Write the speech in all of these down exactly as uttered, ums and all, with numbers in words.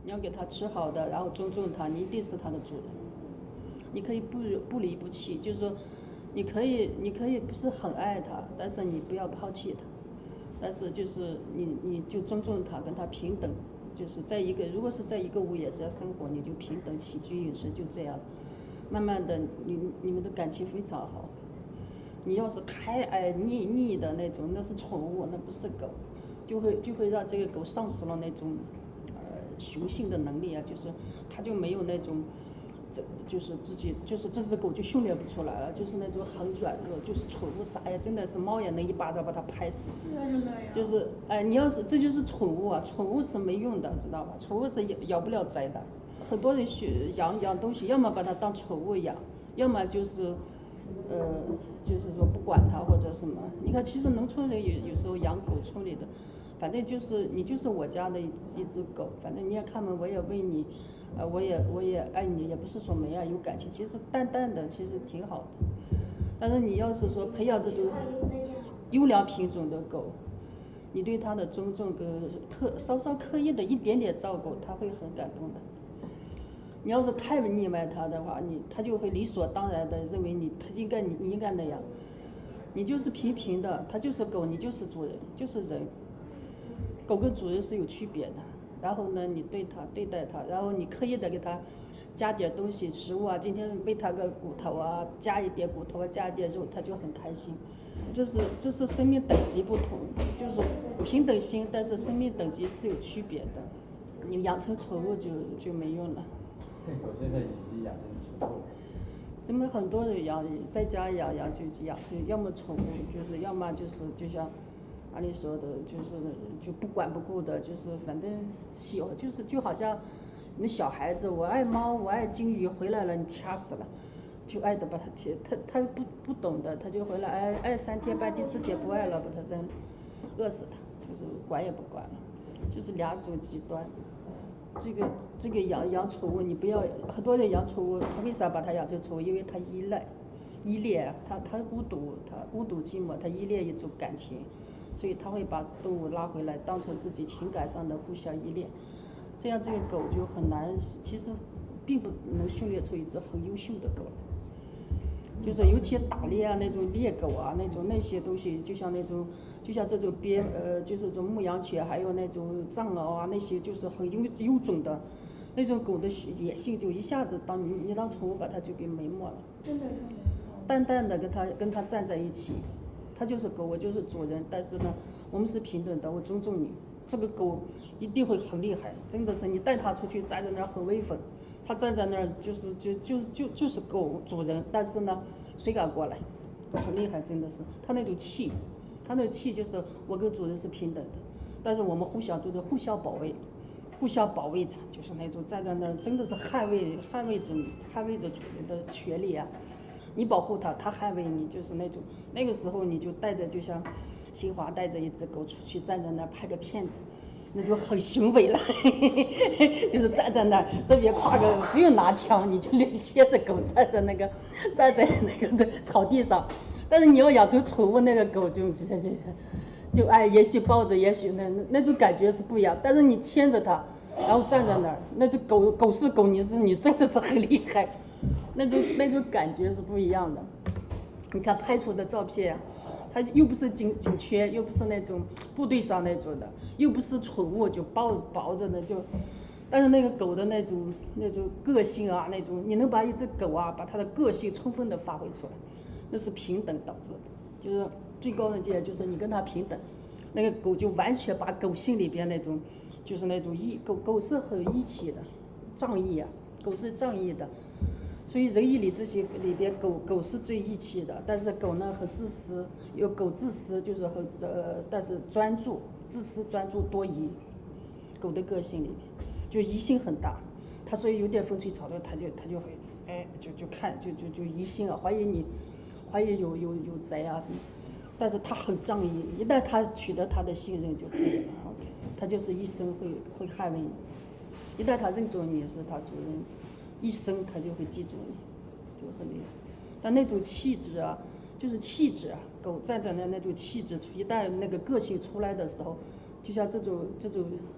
你要给它吃好的，然后尊重它，你一定是它的主人。你可以不不离不弃，就是说，你可以你可以不是很爱它，但是你不要抛弃它，但是就是你你就尊重它，跟它平等，就是在一个如果是在一个屋檐下生活，你就平等起居饮食就这样，慢慢的你你们的感情非常好。你要是太爱腻腻的那种，那是宠物，那不是狗，就会就会让这个狗丧失了那种呃雄性的能力啊，就是它就没有那种。这就是自己，就是这只狗就训练不出来了，就是那种很软弱，就是宠物啥呀，真的是猫也能一巴掌把它拍死。就是哎，你要是这就是宠物啊，宠物是没用的，知道吧？宠物是咬咬不了灾的。很多人学养养东西，要么把它当宠物养，要么就是呃，就是说不管它或者什么。你看，其实农村人有有时候养狗，村里的，反正就是你就是我家的一一只狗，反正你也看嘛，我也喂你。呃，我也我也爱你，也不是说没爱有感情，其实淡淡的，其实挺好的。但是你要是说培养这种优良品种的狗，你对它的尊重跟刻稍稍刻意的一点点照顾，它会很感动的。你要是太溺爱它的话，你它就会理所当然的认为你，它应该你你应该那样。你就是平平的，它就是狗，你就是主人，就是人。狗跟主人是有区别的。然后呢，你对它对待它，然后你刻意的给它加点东西食物啊，今天喂它个骨头啊，加一点骨头啊，加一点肉，它就很开心。这是这是生命等级不同，就是平等心，但是生命等级是有区别的。你养成宠物就就没用了。 对，狗现在已经养成宠物。 咱们很多人养在家养养就养成，要么宠物，就是要么就是就像。按理说的，就是就不管不顾的，就是反正喜欢，就是就好像那小孩子，我爱猫，我爱金鱼，回来了你掐死了，就爱的把它切，他他不不懂的，他就回来爱爱三天半，第四天不爱了，把它扔，饿死它，就是管也不管了，就是两种极端。这个这个养养宠物，你不要很多人养宠物，他为啥把它养成宠物？因为他依赖，依恋，他他孤独，他孤独寂寞，他依恋一种感情。所以他会把动物拉回来，当成自己情感上的互相依恋，这样这个狗就很难，其实并不能训练出一只很优秀的狗。就是尤其打猎啊，那种猎狗啊，那种那些东西，就像那种，就像这种边呃，就是这种牧羊犬，还有那种藏獒啊，那些就是很优优种的，那种狗的野性就一下子当你你当宠物把它就给埋没了。 真的是。 淡淡的跟它跟它站在一起。它就是狗，我就是主人，但是呢，我们是平等的，我尊重你。这个狗一定会很厉害，真的是你带它出去，站在那儿很威风，它站在那儿就是就就就就是狗主人，但是呢，谁敢过来？很厉害，真的是。它那种气，它那种气就是我跟主人是平等的，但是我们互相就是互相保卫，互相保卫着，就是那种站在那儿真的是捍卫捍卫着你，捍卫着主人的权利啊。你保护它，它捍卫你，就是那种那个时候你就带着，就像新华带着一只狗出去站在那儿拍个片子，那就很雄伟了。就是站在那儿，这边挎个不用拿枪，你就牵着狗站在那个站在那个草地上。但是你要养成宠物，那个狗就就就就哎，也许抱着，也许那那种感觉是不一样。但是你牵着它，然后站在那儿，那就狗狗是狗，你是你，真的是很厉害。那种那种感觉是不一样的。你看拍出的照片，它又不是景景区，又不是那种部队上那种的，又不是宠物就抱抱着的就，但是那个狗的那种那种个性啊，那种你能把一只狗啊，把它的个性充分的发挥出来，那是平等导致的，就是最高的境界就是你跟它平等，那个狗就完全把狗性里边那种，就是那种义狗狗是很义气的，仗义啊，狗是仗义的。所以人义里这些里边，狗狗是最义气的，但是狗呢很自私，有狗自私就是很呃，但是专注，自私专注多疑，狗的个性里面就疑心很大，它所以有点风吹草动，它就它就会哎就就看就就就疑心啊，怀疑你，怀疑有有有贼啊什么，但是它很仗义，一旦它取得它的信任就可以了 ，OK， 它就是一生会会捍卫你，一旦它认准你是它主人。一生他就会记住你，就很厉害。但那种气质啊，就是气质啊，狗站在那那种气质，一旦那个个性出来的时候，就像这种这种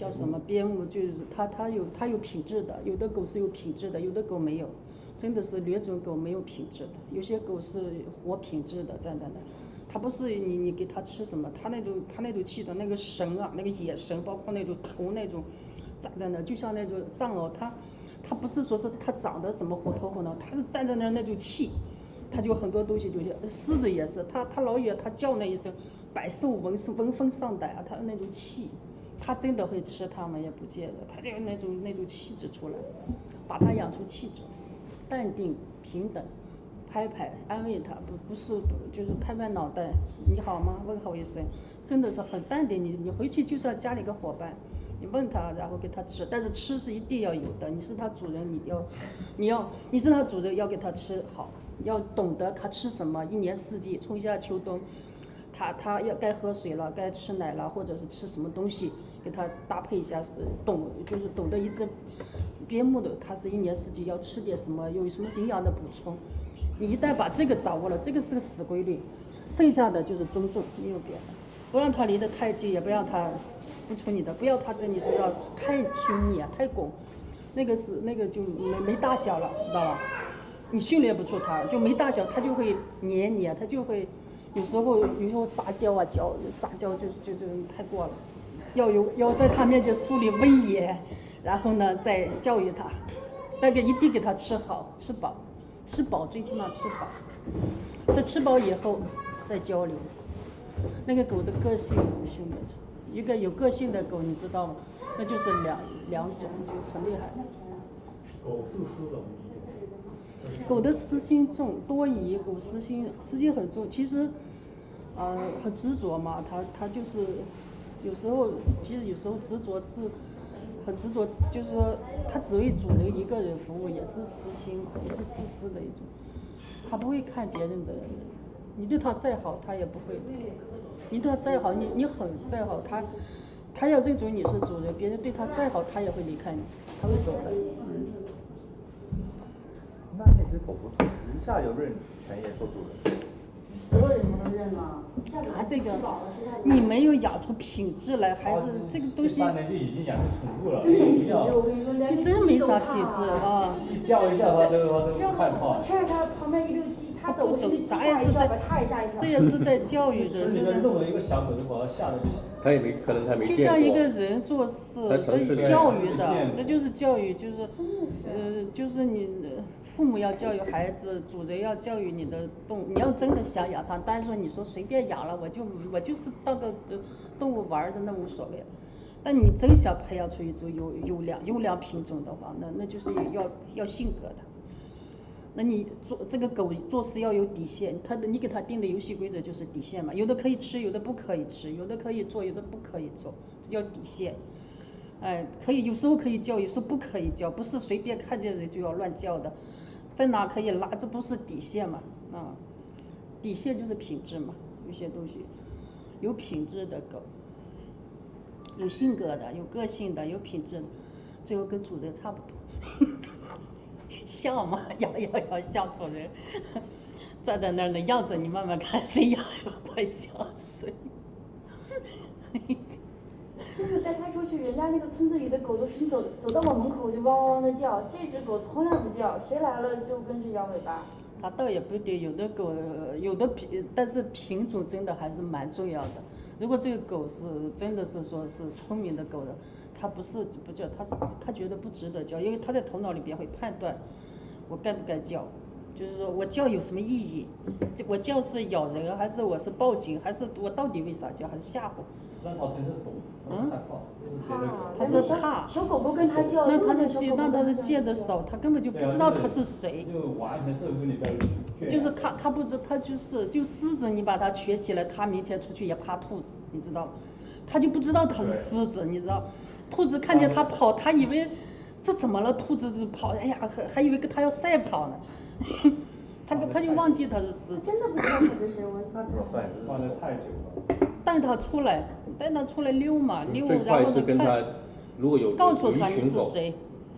叫什么边牧，就是它它有它有品质的，有的狗是有品质的，有的狗没有，真的是劣种狗没有品质的，有些狗是活品质的站在那。它不是你你给它吃什么，它那种它那种气质，那个神啊，那个野神，包括那种头那种站在那，就像那种藏獒，它它不是说是它长得什么活头活脑，它是站在那那种气，它就很多东西就像狮子也是，它它老远它叫那一声，百兽闻闻风丧胆啊，它那种气，它真的会吃它们也不见得，它就有那种那种气质出来，把它养出气质，淡定平等。拍拍安慰他，不不是不就是拍拍脑袋，你好吗？问候一声，真的是很淡定。你你回去就是要家里个伙伴，你问他，然后给他吃，但是吃是一定要有的。你是他主人，你要你要你是他主人，要给他吃好，要懂得他吃什么，一年四季，春夏秋冬，他他要该喝水了，该吃奶了，或者是吃什么东西，给他搭配一下，懂就是懂得一只边牧的，他是一年四季要吃点什么，有什么营养的补充。你一旦把这个掌握了，这个是个死规律，剩下的就是尊重，没有别的。不让他离得太近，也不让他付出你的，不要他这里是要太亲昵啊，太拱，那个是那个就没没大小了，知道吧？你训练不出他，就没大小，他就会黏你啊，他就会有时候有时候撒娇啊娇，撒娇就就就太过了，要有要在他面前树立威严，然后呢再教育他，那个一定给他吃好吃饱。吃饱，最起码吃饱。在吃饱以后再交流。那个狗的个性训练出，一个有个性的狗，你知道吗？那就是两两种，就很厉害。 狗自私怎么理解？ 狗的私心重，多疑，狗私心私心很重。其实，呃，很执着嘛，它它就是有时候，其实有时候执着自。很执着，就是说他只为主人一个人服务，也是私心嘛，也是自私的一种。他不会看别人的，你对他再好，他也不会。你对他再好，你你很再好，他他要认准你是主人，别人对他再好，他也会离开你，他会走的。嗯。 那那只狗狗自私一下就认全业做主人。 所有人都能认吗？ 啊，这个你没有养出品质来，孩子这个东西。 三年就已经养成宠物了， 真没品质， 我跟你说，连你真没啥品质啊！ 一叫一下它都它都害怕。 牵着它旁边一溜鸡，它走过去， 啥也是在，这也是在教育的，就是。 弄了一个小狗就把它吓得不行。 他也没可能他没见过。 就像一个人做事，都教育的，这就是教育，就是，呃，就是你父母要教育孩子，主人要教育你的动物。你要真的想养它，当然说你说随便养了，我就我就是当个动物玩的，那无所谓。但你真想培养出一种优优良优良品种的话，那那就是要要性格的。那你做这个狗做事要有底线，它的你给它定的游戏规则就是底线嘛，有的可以吃，有的不可以吃，有的可以做，有的不可以做，这叫底线。哎，可以有时候可以叫，有时候不可以叫，不是随便看见人就要乱叫的，在哪可以拉，这都是底线嘛，啊，底线就是品质嘛，有些东西有品质的狗，有性格的，有个性的，有品质的，最后跟主人差不多。笑嘛，摇摇摇，笑主人，站在那儿的样子，你慢慢看，谁摇摇快笑谁。 就是带它出去，人家那个村子里的狗都是走走到我门口就汪汪的叫，这只狗从来不叫，谁来了就跟着摇尾巴。 它倒也不对，有的狗有的品，但是品种真的还是蛮重要的。如果这个狗是真的是说是聪明的狗的。他不是不叫，他是他觉得不值得叫，因为他在头脑里边会判断我该不该叫，就是说我叫有什么意义？我叫是咬人，还是我是报警，还是我到底为啥叫，还是吓唬？ 那他真是懂，嗯， 他是怕。 小狗狗跟他叫， 那他是见，那他是见得少，他根本就不知道他是谁。 就完全是跟里边。 就是他，他不知他就是就狮子，你把它圈起来，他明天出去也怕兔子，你知道？他就不知道他是狮子，你知道？兔子看见它跑，它以为这怎么了？兔子就跑，哎呀，还还以为跟它要赛跑呢。他他就忘记它是狮子。 真的不知道它是谁，我那怎么办？ 放得太久了。 带它出来，带它出来溜嘛，溜，然后最快是跟他，如果有告诉他你是谁，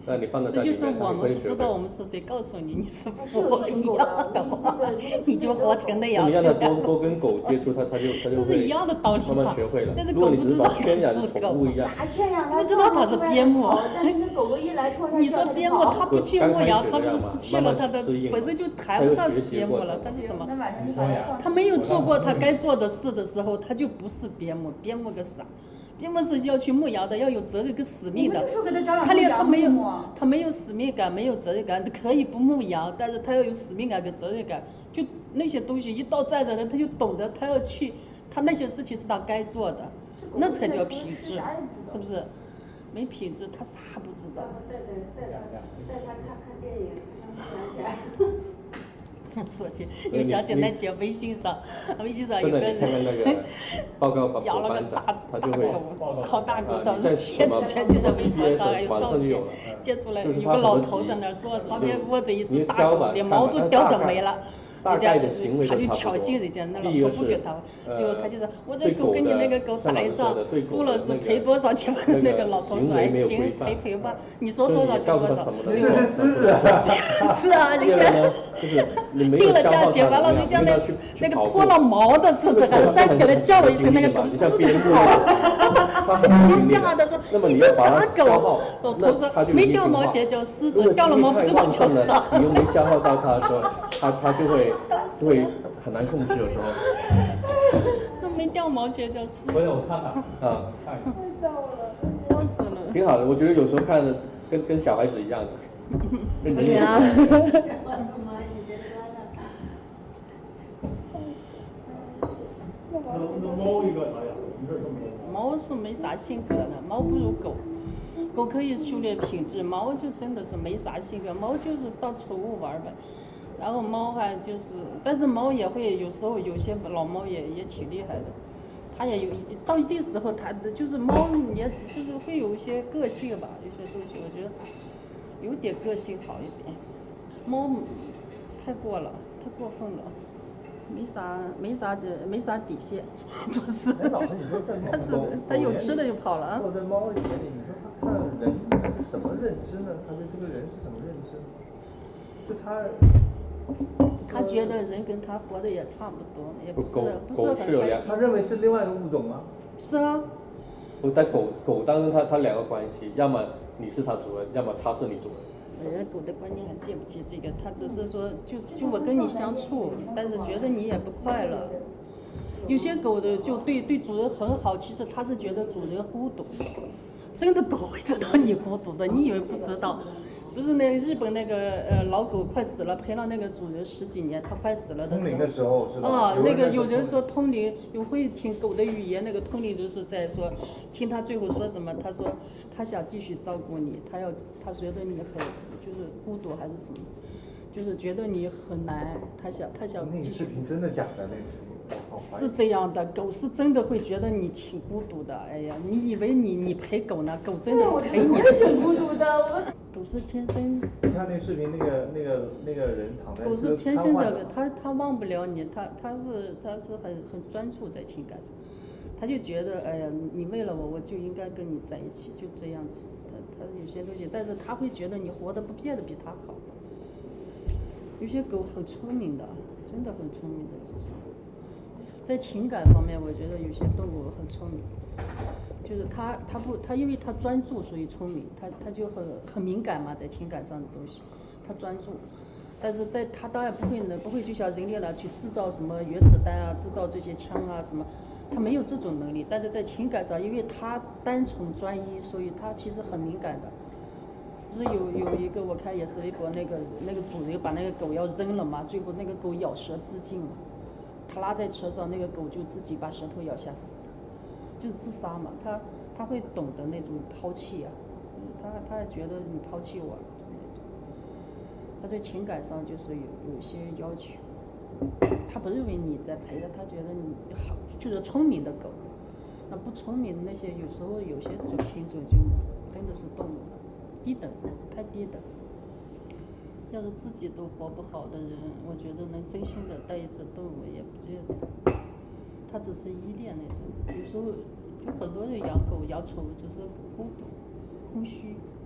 那你放在这就是里面， 我们不知它就会学会道我们是谁告诉你你是是有一群一狗样的， 的，你就活成那样那你让它多对吧？ 多跟狗接触，它它就它就这是一会样的道理慢慢嘛学会了。 但是如果你只是把狗不知道它圈养是狗宠物一样， 哪圈养它？ 不知道它是边牧但是那狗狗一来冲它你叫它就说边牧， 跑它不去牧羊，它不是失去了它的本身就谈不上是边牧了，它是什么？ 那晚上就把它放他没有做过他该做的事的时候，他就不是边牧，边牧个啥？边牧是要去牧羊的，要有责任跟使命的。他连他没有，他没有使命感，没有责任感，可以不牧羊，但是他要有使命感跟责任感。就那些东西，一到站着人，他就懂得他要去，他那些事情是他该做的，那才叫品质，是不是？没品质，他啥不知道。 带带带他带他看看电影，想起来。 说起又想起那天微信上，微信上有个人看看那个报告把养了个狗班长大， 他就会狗，好大狗， 啊当时你在贴出来就在微博上还有照片，贴出来有个老头在那儿坐着，旁边窝着一只大狗，连毛都掉的没了。人家他就挑衅人家，那老头不给他，结果他就说：“我这狗跟你那个狗打一仗，输了是赔多少钱？”那个老头说：“哎，行，赔赔吧，你说多少就多少。” 这是狮子。 是啊，人家定了价钱，完了人家那那个脱了毛的狮子还站起来叫了一声，那个狗狮子就跑了。一吓得说：“你这啥狗？”老头说：“没掉毛钱叫狮子，掉了毛不知道叫啥。” 你又没消耗到它的时候，它它就会。就会很难控制，有时候。 都没掉毛钱叫狮子。 回头我看看啊， 看一太逗了。 笑死了。 挺好的，我觉得有时候看的跟跟小孩子一样的，跟人一样。 那那猫一个咋样？一个是猫。 猫是没啥性格的，猫不如狗。狗可以修炼品质，猫就真的是没啥性格，猫就是当宠物玩呗。然后猫还就是，但是猫也会有时候有些老猫也也挺厉害的，它也有到一定时候它的就是猫也就是会有一些个性吧，有些东西我觉得有点个性好一点。猫太过了，太过分了，没啥没啥的没啥底线，就是。 哎，老师，你说在它是它有吃的就跑了啊。 或者在猫的眼里，你说它看人是什么认知呢？它对这个人是什么认知？就它。 他觉得人跟他活的也差不多，也不是不是很开心。 他认为是另外一个物种吗？ 是啊。 不，但狗狗当中它它两个关系，要么你是它主人，要么它是你主人。 人家狗的观念还接不接这个？他只是说就就我跟你相处，但是觉得你也不快乐。有些狗的就对对主人很好，其实他是觉得主人孤独。真的狗会知道你孤独的，你以为不知道？不是那日本那个呃老狗快死了，陪了那个主人十几年，它快死了的时候。 通灵的时候是吧？ 啊，那个有人说通灵，有会听狗的语言，那个通灵就是在说，听他最后说什么？他说他想继续照顾你，他要他觉得你很就是孤独还是什么，就是觉得你很难，他想他想继续。 那个视频真的假的？那个视频。 是这样的，狗是真的会觉得你挺孤独的。哎呀，你以为你你陪狗呢？狗真的是陪你。 我也挺孤独的，我。 狗是天生。 你看那个视频，那个那个那个人躺在。 狗是天生的，他他忘不了你，他他是他是很很专注在情感上，他就觉得哎呀，你为了我，我就应该跟你在一起，就这样子。他他有些东西，但是他会觉得你活得不变得比他好。有些狗很聪明的，真的很聪明的智商。在情感方面，我觉得有些动物很聪明，就是它它不它因为它专注，所以聪明，它它就很很敏感嘛，在情感上的东西，它专注，但是在它当然不会呢，不会就像人类了去制造什么原子弹啊，制造这些枪啊什么，它没有这种能力，但是在情感上，因为它单纯专一，所以它其实很敏感的。不是有有一个我看也是微博，那个那个主人把那个狗要扔了嘛，最后那个狗咬舌自尽了。他拉在车上，那个狗就自己把舌头咬下死了，就是自杀嘛。他他会懂得那种抛弃啊，他他也觉得你抛弃我，他对情感上就是有有些要求。他不认为你在陪着，他觉得你好，就是聪明的狗。那不聪明的那些，有时候有些种品种就真的是动物，低等，太低等。要是自己都活不好的人，我觉得能真心的带一只动物也不见得，他只是依恋那种。有时候就很多人养狗养宠物，只是孤独、空虚，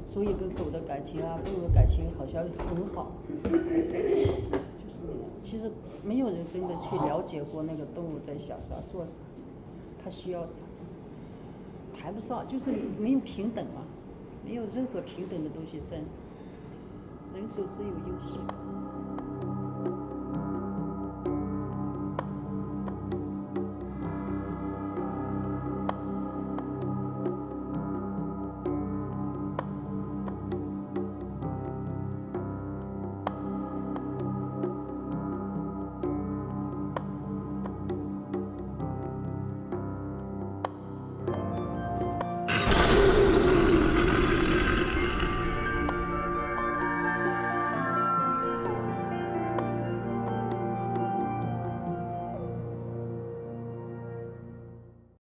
所以跟狗的感情啊，动物的感情好像很好，就是那样。其实没有人真的去了解过那个动物在想啥、做啥，它需要啥，谈不上，就是没有平等啊，没有任何平等的东西在，人总是有优势的。